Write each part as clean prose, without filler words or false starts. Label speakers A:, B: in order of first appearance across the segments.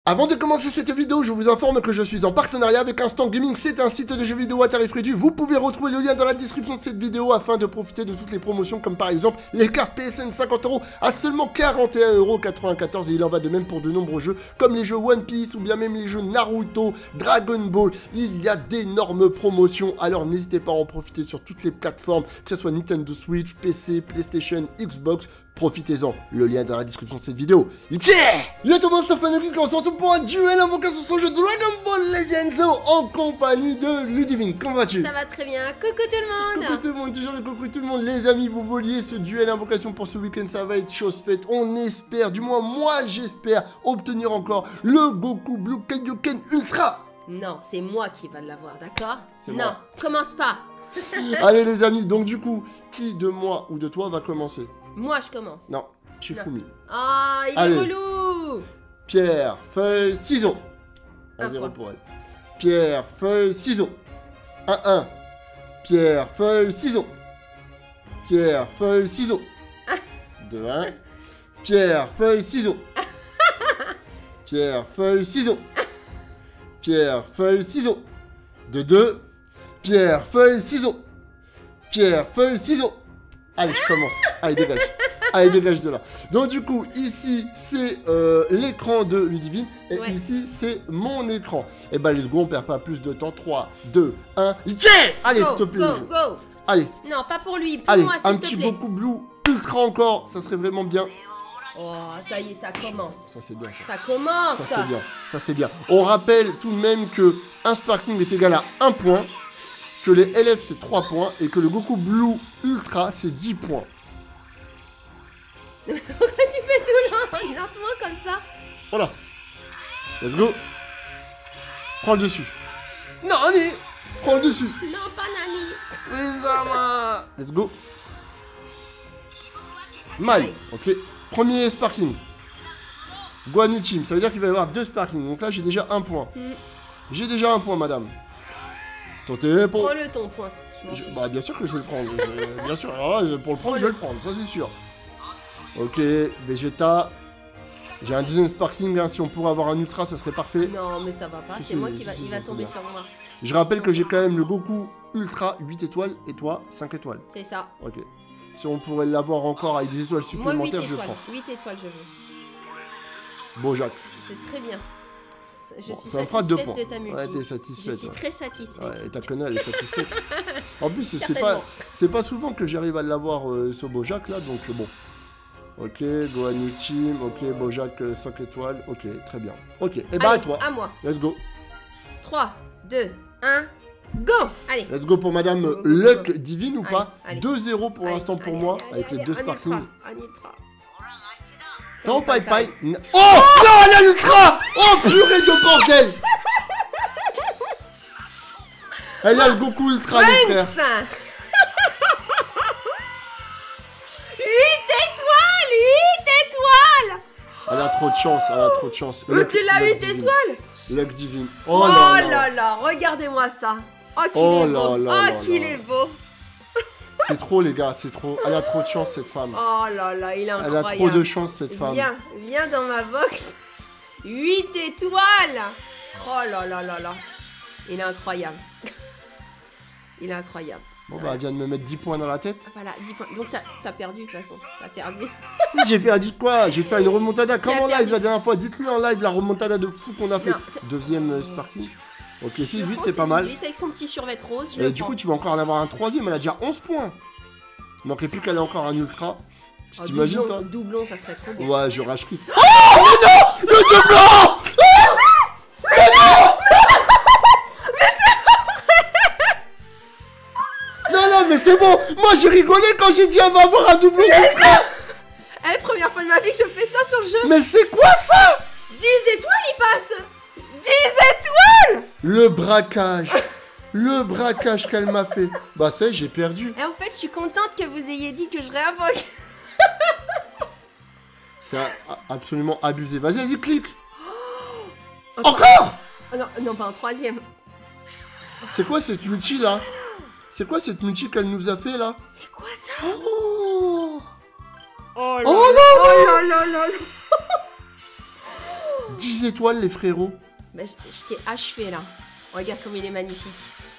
A: Avant de commencer cette vidéo, je vous informe que je suis en partenariat avec Instant Gaming. C'est un site de jeux vidéo à tarif réduit. Vous pouvez retrouver le lien dans la description de cette vidéo afin de profiter de toutes les promotions, comme par exemple les cartes PSN 50 € à seulement 41,94 € et il en va de même pour de nombreux jeux comme les jeux One Piece ou bien même les jeux Naruto, Dragon Ball. Il y a d'énormes promotions, alors n'hésitez pas à en profiter sur toutes les plateformes, que ce soit Nintendo Switch, PC, PlayStation, Xbox. Profitez-en, le lien dans la description de cette vidéo. Yeah! Yo tout le monde, c'est Fanatic, on se retrouve pour un duel invocation sur le jeu Dragon Ball Legends en compagnie de Ludivine. Comment vas-tu?
B: Ça va très bien, coucou tout le monde.
A: Coucou tout le monde, toujours le coucou tout le monde. Les amis, vous vouliez ce duel invocation pour ce week-end, ça va être chose faite. On espère, du moins moi j'espère, obtenir encore le Goku Blue Kaioken Ultra.
B: Non, c'est moi qui va l'avoir, d'accord?
A: C'est
B: non,
A: moi.
B: commence pas.
A: Allez les amis, donc du coup, qui de moi ou de toi va commencer?
B: Moi je commence.
A: Non, Shifumi.
B: Ah, il
A: Allez.
B: est relou.
A: Pierre, feuille, ciseaux.
B: Un
A: 1-0
B: point.
A: pour elle. Pierre, feuille, ciseaux. 1-1. Pierre, feuille, ciseaux. Pierre, feuille, ciseaux. 2-1. Pierre, feuille, ciseaux. Pierre, feuille, ciseaux. Pierre, feuille, ciseaux. 2-2. Pierre, feuille, ciseaux. Pierre, feuille, ciseaux. Allez, je commence. Allez, dégage. Allez, dégage de là. Donc, du coup, ici, c'est l'écran de Ludivine. Et
B: Ouais.
A: ici, c'est mon écran. Et bah, let's go, on perd pas plus de temps. 3, 2, 1. Yeah! Allez,
B: Go,
A: s'il te plaît, le
B: go,
A: jeu.
B: go.
A: Allez,
B: Non, pas pour lui, pour
A: allez,
B: moi
A: un
B: s'il
A: petit
B: te plaît.
A: Goku Blue Ultra encore. Ça serait vraiment bien.
B: Oh, ça y est, ça commence.
A: Ça, c'est bien, ça.
B: Ça commence.
A: Ça, c'est bien. Ça, c'est bien. On rappelle tout de même que un Sparking est égal à 1 point. Que les LF, c'est 3 points. Et que le Goku Blue Ultra, c'est 10 points.
B: Pourquoi tu fais tout lentement comme ça?
A: Voilà. Let's go. Prends le dessus. Non, allez. Prends le dessus.
B: Non, pas Nani.
A: Rizama. Let's go. Mai.
B: Allez.
A: Ok. Premier Sparking. Guan Yu Team. Ça veut dire qu'il va y avoir 2 Sparking. Donc là, j'ai déjà 1 point. J'ai déjà 1 point, madame. Tentez pour...
B: Prends-le ton point. Je m'en fiche.
A: Bah, bien sûr que je vais le prendre. Bien sûr. Alors là, pour le prendre, je vais le prendre. Ça, c'est sûr. Ok. Vegeta. J'ai un deuxième Sparking. Hein. Si on pourrait avoir un Ultra, ça serait parfait.
B: Non, mais ça va pas.
A: Si,
B: C'est
A: si,
B: moi qui va,
A: si,
B: il va
A: si,
B: tomber
A: c'est
B: sur moi.
A: Je rappelle que j'ai quand même le Goku Ultra 8 étoiles et toi 5 étoiles.
B: C'est ça.
A: Ok. Si on pourrait l'avoir encore avec des étoiles
B: Moi, 8
A: supplémentaires, je le
B: étoiles.
A: prends.
B: 8 étoiles, je veux.
A: Bon, Jacques.
B: C'est très bien. Je
A: Bon,
B: suis
A: ça me fera 2
B: satisfaite
A: points.
B: de ta multi.
A: Ouais, t'es
B: Je
A: satisfaite.
B: suis
A: Ouais.
B: très satisfaite.
A: Ouais, et ta conne, elle est satisfaite. En plus,
B: Certainement.
A: c'est pas souvent que j'arrive à l'avoir ce Bojack là, donc bon. Ok, Gohan Yu Team, ok, Bojack 5 étoiles, ok, très bien. Ok, et bah à
B: Allez,
A: toi.
B: à moi.
A: Let's go.
B: 3, 2, 1, go. Allez.
A: Let's go pour Madame
B: Go, go,
A: Luck
B: go.
A: Divine ou
B: Allez,
A: pas
B: allez.
A: 2-0 pour
B: Allez,
A: l'instant pour
B: allez,
A: moi,
B: allez,
A: avec
B: allez,
A: les 2
B: un
A: Sparking.
B: ultra, un ultra.
A: Non, paille. Oh non, elle a l'ultra. Oh purée de bordel. Elle a le Goku Ultra, les frères.
B: Trunks. 8 étoiles. 8 étoiles.
A: Elle a trop de chance, elle a trop de chance.
B: Mais tu l'as 8
A: Divine.
B: étoiles.
A: Luck Divine.
B: Oh,
A: Oh là là.
B: là là, regardez-moi ça. Oh qu'il
A: Oh
B: est
A: là
B: beau.
A: là
B: Oh
A: là
B: qu'il
A: là.
B: est beau.
A: C'est trop les gars, c'est trop. Elle a trop de chance cette femme.
B: Oh là là, il est
A: Elle
B: incroyable.
A: a trop de chance cette femme.
B: Viens dans ma box. 8 étoiles. Oh là là là là. Il est incroyable. Il est incroyable.
A: Bon bah elle vient de me mettre 10 points dans la tête.
B: Voilà, 10 points. Donc t'as perdu de toute façon. T'as perdu.
A: J'ai perdu quoi? J'ai fait une remontada comme en live
B: perdu.
A: la dernière fois. Dites-lui en live la remontada de fou qu'on a fait.
B: Non,
A: Deuxième Sparky. Ok,
B: Je
A: 6-8
B: prends
A: c'est
B: ce
A: pas mal.
B: 18 avec son petit survêt rose. Je
A: Et
B: le
A: du
B: prends.
A: coup tu vas encore en avoir un troisième, elle a déjà 11 points. Il manquait plus qu'elle ait encore un ultra.
B: Oh,
A: T'imagines
B: doublon,
A: toi?
B: doublon, ça serait trop bien.
A: Ouais, je rage quitte. Oh non! Le doublon! Non, mais c'est bon! Moi j'ai rigolé quand j'ai dit on va avoir un doublon ultra!
B: Eh, première fois de ma vie que je fais ça sur le jeu.
A: Mais c'est quoi ça?
B: 10 étoiles, il passe. 10 étoiles.
A: Le braquage! Le braquage qu'elle m'a fait! Bah ça y est, j'ai perdu!
B: Et en fait, je suis contente que vous ayez dit que je réinvoque.
A: C'est absolument abusé. Vas-y, clique! Encore!
B: Oh, non, non, pas un troisième.
A: C'est quoi cette multi là? C'est quoi cette multi qu'elle nous a fait là?
B: C'est quoi ça?
A: Oh!
B: Oh
A: Oh
B: là là là là là.
A: 10 étoiles, les frérots.
B: Bah, je t'ai achevé là. Regarde comme il est magnifique.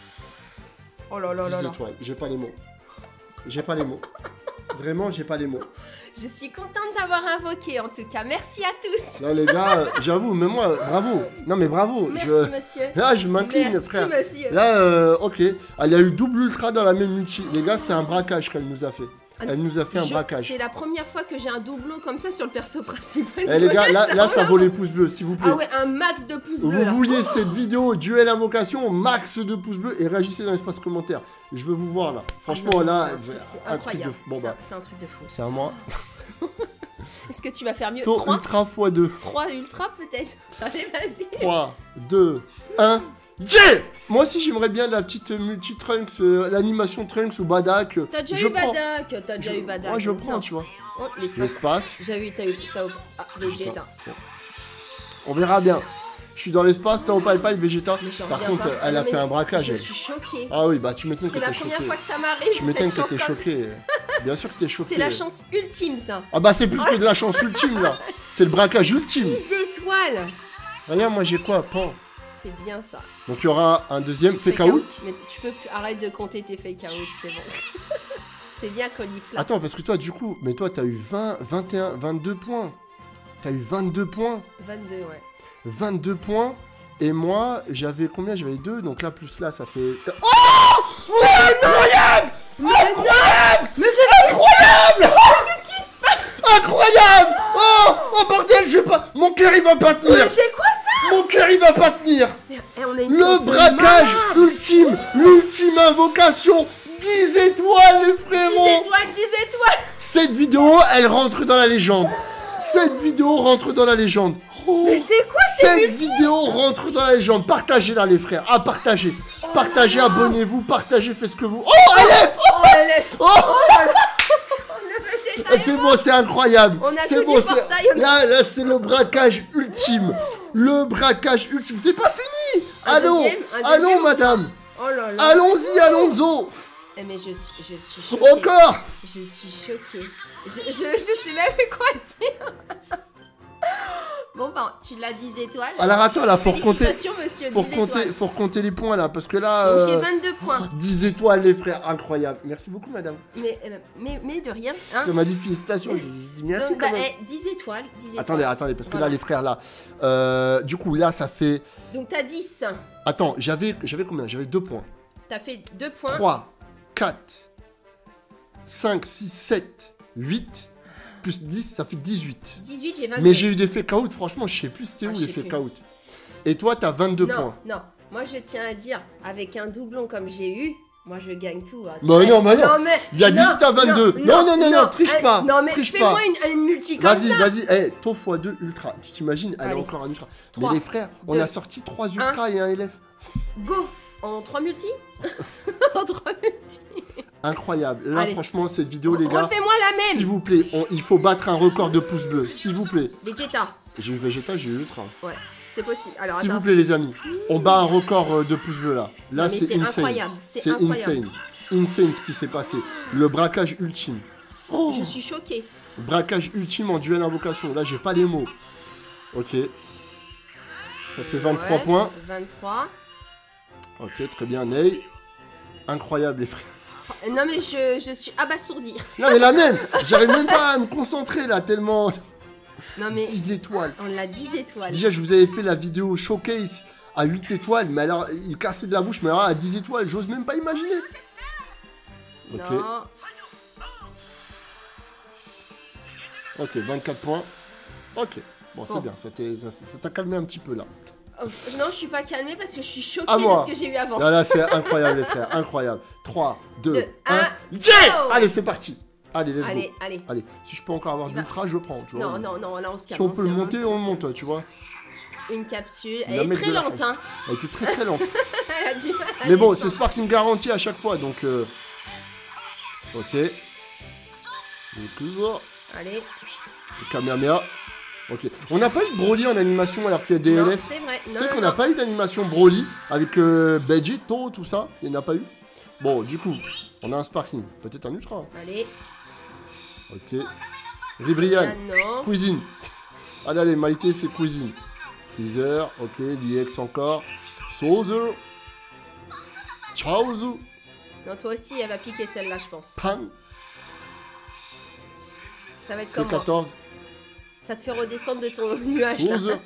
B: Oh là là
A: 10
B: là là.
A: étoiles, j'ai pas les mots. J'ai pas les mots. Vraiment, j'ai pas les mots.
B: Je suis contente d'avoir invoqué en tout cas. Merci à tous.
A: Non, les gars, j'avoue, mais moi, bravo. Non, mais bravo.
B: Merci monsieur.
A: Là, je m'incline,
B: Merci
A: frère.
B: monsieur.
A: Là, ok. Elle a eu double ultra dans la même multi. Les gars, c'est un braquage qu'elle nous a fait. Elle nous a fait un braquage.
B: C'est la première fois que j'ai un doublon comme ça sur le perso principal.
A: Eh les gars, là ça vaut les pouces bleus, s'il vous plaît.
B: Ah ouais, un max de pouces bleus.
A: Vous vouliez cette vidéo duel invocation, max de pouces bleus et réagissez dans l'espace commentaire. Je veux vous voir là. Franchement, là,
B: c'est
A: un truc de
B: incroyable.
A: fou. Bon, bah,
B: C'est un truc de fou.
A: c'est à moi.
B: Est-ce que tu vas faire mieux?
A: Taux
B: 3
A: ultra x2.
B: 3 ultra peut-être. Allez, vas-y.
A: 3, 2, 1. Yeah! Moi aussi j'aimerais bien la petite multi-trunks, l'animation trunks ou Badak.
B: T'as déjà
A: Je
B: eu
A: prends.
B: Badak. T'as déjà eu Badak.
A: Moi je prends,
B: Non.
A: tu vois.
B: Oh, l'espace.
A: L'espace.
B: T'as eu. Ah, Vegeta.
A: On verra bien. Je suis dans l'espace, Tao Pai Pai, Vegeta.
B: Mais j'en
A: Par
B: reviens
A: contre,
B: pas.
A: elle a
B: Non,
A: fait
B: mais
A: un braquage.
B: Je
A: elle.
B: suis choquée.
A: Ah oui, bah tu m'étonnes que
B: C'est
A: t'es
B: la
A: choqué.
B: première fois que ça m'arrive.
A: Tu m'étonnes
B: cette
A: que t'es
B: chance comme ça.
A: choqué. Bien sûr que t'es choqué.
B: C'est la chance ultime ça.
A: Ah bah c'est plus que de la chance ultime là. C'est le braquage ultime.
B: 10 étoiles.
A: Regarde, moi j'ai quoi? Pan.
B: C'est bien ça.
A: Donc il y aura un deuxième fake out.
B: Mais tu peux plus arrêter de compter tes fake out, c'est bon. C'est bien caulifla.
A: Attends, parce que toi du coup, mais toi t'as eu 20, 21, 22 points. T'as eu 22 points.
B: 22, ouais.
A: 22 points. Et moi, j'avais combien? J'avais 2, donc là plus là, ça fait... Oh! Ouais, incroyable! Incroyable!
B: Mais
A: Incroyable!
B: qu'est-ce qui se passe?
A: Incroyable! Oh bordel, je vais pas... Mon cœur il va pas tenir!
B: Mais c'est quoi ça?
A: Mon cœur il va pas tenir!
B: On a une
A: Le
B: chance de
A: braquage
B: malade.
A: ultime! L'ultime invocation! 10 étoiles les
B: 10
A: frérots!
B: étoiles, 10 étoiles.
A: Cette vidéo, elle rentre dans la légende! Cette vidéo rentre dans la lègende! Oh.
B: Mais c'est quoi
A: Cette vidéo rentre dans la légende. Partagez-la les frères. Ah, partagez. Partagez, abonnez-vous, partagez, faites ce que vous... Oh, LF!
B: Oh, elle est...
A: Oh,
B: Le Vegeta.
A: c'est bon, c'est incroyable.
B: On a
A: C'est
B: tout
A: bon,
B: du portail, on a-
A: là, c'est le braquage ultime. Le braquage ultime. C'est pas fini.
B: Un
A: Allons,
B: deuxième, un
A: allons,
B: deuxième.
A: madame.
B: Oh là là.
A: Allons-y, allons-y.
B: Eh mais je suis choquée.
A: Encore.
B: Je suis choquée. Je sais même plus quoi dire. Bon, bah, tu l'as 10 étoiles.
A: Alors attends, là, faut recompter.
B: Félicitations, monsieur, 10 étoiles.
A: Faut recompter les points là, parce que là.
B: Donc j'ai 22 points.
A: 10 étoiles, les frères, incroyable. Merci beaucoup, madame.
B: Mais de rien. Hein.
A: Tu m'as dit félicitations, j'ai dit merci
B: Donc,
A: quand
B: bah,
A: même.
B: 10 étoiles. 10 étoiles.
A: Attendez, parce que
B: Voilà.
A: là, les frères, là. Du coup, là, ça fait.
B: Donc t'as 10.
A: Attends, j'avais combien? J'avais 2 points.
B: T'as fait 2 points.
A: 3, 4, 5, 6, 7, 8. Plus 10, ça fait 18.
B: 18, j'ai 22.
A: Mais j'ai eu des fake out, franchement, je sais plus c'était où
B: Ah,
A: les
B: je sais
A: fake
B: plus.
A: out. Et toi, t'as 22
B: non,
A: points.
B: Non, moi je tiens à dire, avec un doublon comme j'ai eu, moi je gagne tout. Hein.
A: Bah non, bah non.
B: mais,
A: Il y a 18 à 22. Non, triche pas.
B: Non, mais
A: triche
B: fais-moi
A: pas.
B: une multi comme ça.
A: Vas-y, eh, ton x2 ultra. Tu t'imagines, elle a
B: Allez.
A: encore un ultra.
B: 3,
A: mais les frères, on
B: 2,
A: a sorti 3 ultras et un LF.
B: Go. En 3 multi. En 3 multi.
A: Incroyable. Là,
B: Allez.
A: franchement, cette vidéo, les gars.
B: Refais-moi la même.
A: S'il vous plaît, il faut battre un record de pouces bleus. S'il vous plaît.
B: Vegeta.
A: J'ai eu Vegeta, j'ai eu ultra.
B: Ouais, c'est possible. Alors
A: S'il
B: attends.
A: vous plaît, les amis, on bat un record de pouces bleus là. Là,
B: Non, mais
A: c'est
B: c'est
A: insane.
B: incroyable, c'est
A: C'est
B: incroyable.
A: insane. Insane ce qui s'est passé. Le braquage ultime. Oh,
B: Je suis choquée.
A: braquage ultime en duel invocation. Là, j'ai pas les mots. Ok. Ça fait 23
B: Ouais,
A: points.
B: 23.
A: Ok, très bien, Ney. Incroyable, les frères.
B: Non mais je suis abasourdie.
A: Non, mais la même. J'arrive même pas à me concentrer là, tellement.
B: Non mais
A: 10 étoiles.
B: on l'a 10 étoiles.
A: Déjà, je vous avais fait la vidéo showcase à 8 étoiles, mais alors, il cassait de la bouche, mais alors à 10 étoiles, j'ose même pas imaginer. Ok,
B: Non.
A: ok, 24 points. Ok, bon, c'est
B: Bon.
A: bien, ça t'a calmé un petit peu là.
B: Oh, non, je suis pas calmée parce que je suis choquée
A: À moi.
B: de ce que j'ai eu avant.
A: Là, c'est incroyable, les frères, incroyable. 3, 2,
B: Deux,
A: 1,
B: un,
A: yeah!
B: go!
A: Allez, c'est parti. Allez, let's
B: Allez,
A: go.
B: allez.
A: Allez, si je peux encore avoir
B: Il
A: de
B: va.
A: l'ultra, je prends, tu vois.
B: Non, là on se calme.
A: Si on peut le
B: se
A: monter,
B: calme,
A: on le
B: se
A: monte, tu vois.
B: calme. Une capsule.
A: La
B: Elle est
A: mec
B: très
A: de la
B: lente, hein.
A: Elle était très très lente.
B: Elle a du mal à
A: Mais bon,
B: descendre.
A: c'est Sparking garantie à chaque fois, donc... Ok. Donc, toujours.
B: Allez.
A: Kamehameha. Ok. On n'a pas eu de Broly en animation alors qu'il y a des
B: Non,
A: LF.
B: c'est vrai.
A: Tu
B: Non,
A: sais
B: non,
A: qu'on n'a
B: non.
A: pas eu d'animation Broly avec Vegito, tout ça. Il n'y en a pas eu. Bon, du coup, on a un Sparking. Peut-être un Ultra.
B: Allez.
A: Ok. Ribrian.
B: Ah non.
A: Cuisine. Allez, Maïté, c'est Cuisine. Freezer, ok, l'IX encore. Sauzer. Chaozu.
B: Non, toi aussi, elle va piquer celle-là, je pense.
A: Pan.
B: Ça va être comme moi.
A: C14.
B: Ça te fait redescendre de ton nuage, là.
A: Sauzer.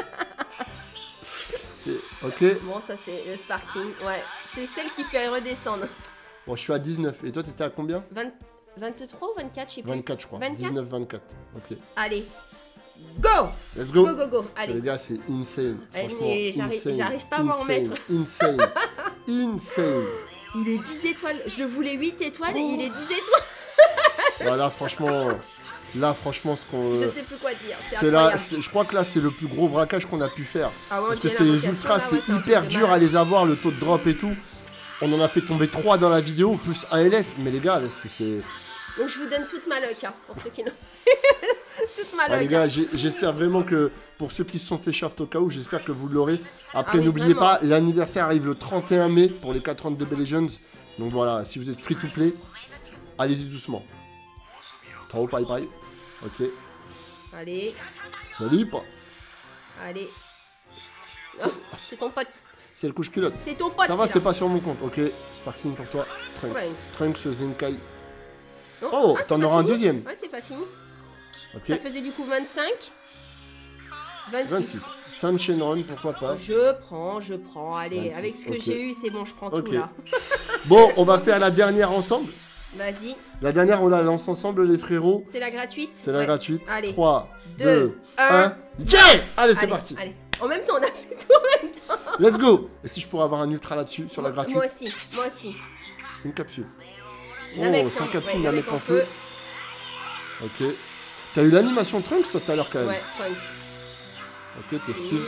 A: Ok.
B: Bon, ça, c'est le sparking. Ouais, c'est celle qui fait redescendre.
A: Bon, je suis à 19. Et toi, t'étais à combien?
B: 23 ou 24, je sais plus.
A: 24, je crois.
B: 24?
A: 19, 24. Ok.
B: Allez. Go!
A: Let's go.
B: Go, go, go. Allez.
A: Les gars, c'est insane.
B: Allez,
A: Franchement,
B: mais j'arrive pas à m'en remettre.
A: Insane. Insane.
B: Il est 10 étoiles. Je le voulais 8 étoiles et
A: Oh.
B: il est 10 étoiles.
A: Voilà, franchement, ce qu'on.
B: Je sais plus quoi dire.
A: C'est là, je crois que là, c'est le plus gros braquage qu'on a pu faire.
B: Ah ouais,
A: Parce
B: on
A: que
B: dirait
A: ces
B: l'invocation,
A: ultras,
B: là, ouais,
A: c'est
B: un
A: hyper
B: truc de
A: dur à
B: malade.
A: les avoir, le taux de drop et tout. On en a fait tomber 3 dans la vidéo, plus un LF. Mais les gars, là, c'est.
B: Donc je vous donne toute ma luck, hein, pour ceux qui n'ont. toute ma
A: Ouais, les
B: luck.
A: gars,
B: Hein.
A: j'espère vraiment que pour ceux qui se sont fait shaft au cas où, j'espère que vous l'aurez. Après,
B: Ah oui,
A: n'oubliez
B: vraiment.
A: pas, l'anniversaire arrive le 31 mai pour les 4 ans de DB Legends. Donc voilà, si vous êtes free to play, allez-y doucement. Trop paille paille. Ok.
B: Allez,
A: Salut pas.
B: allez.
A: C'est-
B: Oh, c'est ton pote.
A: C'est le couche culotte.
B: C'est ton pote.
A: Ça va,
B: celui-là.
A: c'est pas sur mon compte. Ok, Sparking pour toi. Trunks.
B: Trunks.
A: Trunks Zenkai.
B: Oh,
A: Oh,
B: ah,
A: t'en
B: c'est pas
A: auras un
B: fini.
A: deuxième.
B: Ouais, c'est pas fini.
A: Ok.
B: Ça faisait du coup 25. 26.
A: 26. Sunshine Run, pourquoi pas.
B: Je prends. Allez,
A: 26,
B: avec ce que
A: ok.
B: j'ai eu, c'est bon, je prends
A: Ok.
B: tout là.
A: Bon, on va faire la dernière ensemble.
B: Vas-y,
A: La dernière, on la lance ensemble, les frérots.
B: c'est la gratuite.
A: C'est la
B: Ouais.
A: gratuite.
B: Allez.
A: 3,
B: 2,
A: 2, 1.
B: 1.
A: Yeah! Allez, c'est
B: Allez,
A: parti.
B: Allez. En même temps, on a fait tout en même temps.
A: Let's go. Et si je pourrais avoir un ultra là-dessus, sur la gratuite?
B: Moi aussi.
A: Une capsule.
B: Namek,
A: Oh, sans
B: hein.
A: capsule,
B: Ouais,
A: Namek
B: Namek
A: en feu. Ok. T'as eu l'animation Trunks, toi, tout à l'heure, quand même.
B: Ouais, Trunks.
A: Ok, t'esquives.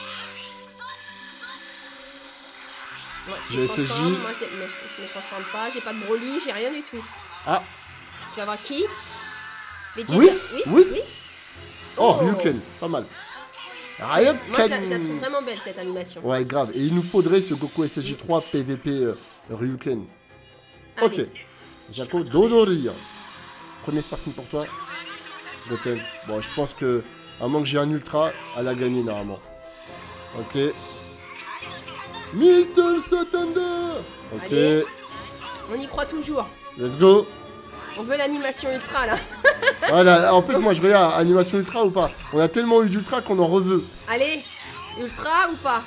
B: Ouais,
A: J'ai
B: tu
A: SSJ.
B: transformes. Moi, je me transforme pas. J'ai pas de Broly, j'ai rien du tout.
A: Ah.
B: Je vais avoir qui? Les Jedi-
A: Whis.
B: Whis.
A: Oh, Ryuken. Pas mal. Ryuken.
B: Moi, je la trouve vraiment belle, cette animation.
A: Ouais, grave. Et il nous faudrait ce Goku SSJ3 PVP Ryuken. Ok.
B: Allez.
A: Jaco, Dodori. Premier Sparking pour toi. Goten. Bon, je pense que, à moins que j'ai un ultra, elle a gagné normalement. Ok. Mr. Thunder. Ok.
B: Allez. On y croit toujours.
A: Let's go.
B: On veut l'animation ultra, là.
A: Voilà, en fait, moi je regarde animation ultra ou pas. On a tellement eu d'ultra qu'on en reveut.
B: Allez. Ultra ou pas?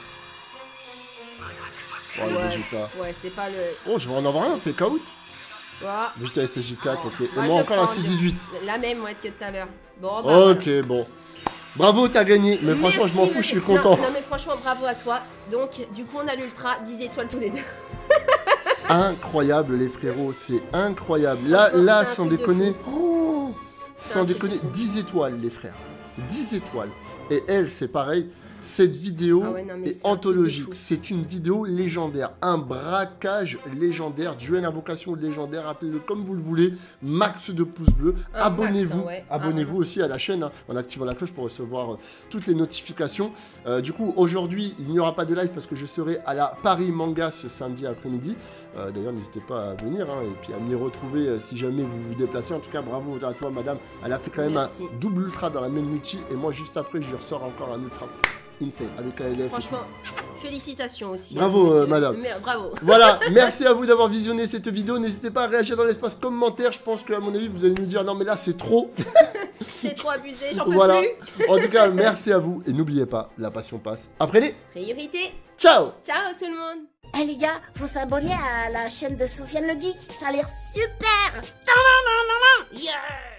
A: Oh, le Vegeta.
B: Ouais, c'est pas le...
A: Oh, je vais en avoir un, fait out.
B: Voilà.
A: Vegeta SSJ4, ok. Et
B: Moi,
A: moi
B: je
A: encore un
B: prends,
A: C18.
B: La même, ouais, que tout à l'heure. Bon, bah,
A: Ok, bon. Bravo, t'as gagné. Mais franchement, je m'en fous, je suis content.
B: Non, mais franchement, bravo à toi. Donc, du coup, on a l'ultra, 10 étoiles tous les deux.
A: Incroyable, les frérots, c'est incroyable.
B: Franchement,
A: Là,
B: c'est un
A: sans
B: truc de
A: déconner.
B: fou.
A: Oh,
B: C'est
A: sans
B: un truc
A: déconner,
B: de fou.
A: 10 étoiles, les frères. 10 étoiles. Et elle, c'est pareil. Cette vidéo
B: Ah ouais, non, mais
A: est
B: c'est un truc de
A: anthologique.
B: fou.
A: C'est une vidéo légendaire. Un braquage légendaire. Duel invocation légendaire. Appelez-le comme vous le voulez. Max de pouces bleus.
B: Un
A: Abonnez-vous.
B: max, hein, ouais.
A: Abonnez-vous aussi à la chaîne hein, en activant la cloche pour recevoir toutes les notifications. Du coup, aujourd'hui, il n'y aura pas de live parce que je serai à la Paris Manga ce samedi après-midi. D'ailleurs, n'hésitez pas à venir hein, et puis à m'y retrouver si jamais vous vous déplacez. En tout cas, bravo à toi, madame. Elle a fait quand même
B: Merci.
A: un double ultra dans la même multi. Et moi, juste après, je ressors encore un ultra. Insane, avec ALF.
B: Franchement, félicitations aussi.
A: Bravo,
B: monsieur.
A: madame.
B: Bravo.
A: Voilà, merci à vous d'avoir visionné cette vidéo. N'hésitez pas à réagir dans l'espace commentaire. Je pense qu'à mon avis, vous allez nous dire non, mais là, c'est trop.
B: C'est trop abusé, j'en peux
A: Voilà.
B: plus.
A: En tout cas, merci à vous. Et n'oubliez pas, la passion passe. Après les.
B: Priorité.
A: Ciao!
B: Ciao tout le monde.
C: Eh les gars, faut s'abonner à la chaîne de Sofiane le Geek, ça a l'air super. Yeah.